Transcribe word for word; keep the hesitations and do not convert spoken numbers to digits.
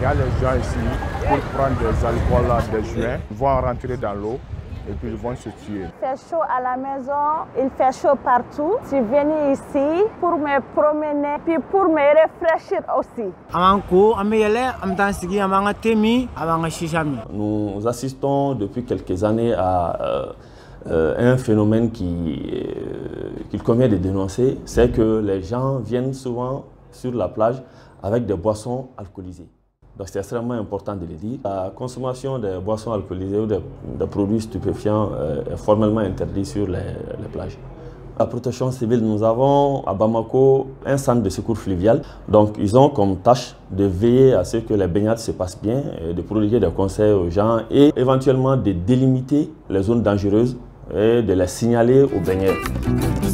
y a les gens ici pour prendre des alcools, des joints, ils vont rentrer dans l'eau et puis ils vont se tuer. Il fait chaud à la maison, il fait chaud partout. Je suis venue ici pour me promener puis pour me réfléchir aussi. Nous assistons depuis quelques années à euh, euh, un phénomène qui, euh, qu'il convient de dénoncer, c'est que les gens viennent souvent sur la plage avec des boissons alcoolisées. Donc c'est extrêmement important de le dire. La consommation de boissons alcoolisées ou de, de produits stupéfiants euh, est formellement interdite sur les, les plages. La protection civile, nous avons à Bamako un centre de secours fluvial. Donc ils ont comme tâche de veiller à ce que les baignades se passent bien, de prodiguer des conseils aux gens et éventuellement de délimiter les zones dangereuses et de les signaler aux baigneurs.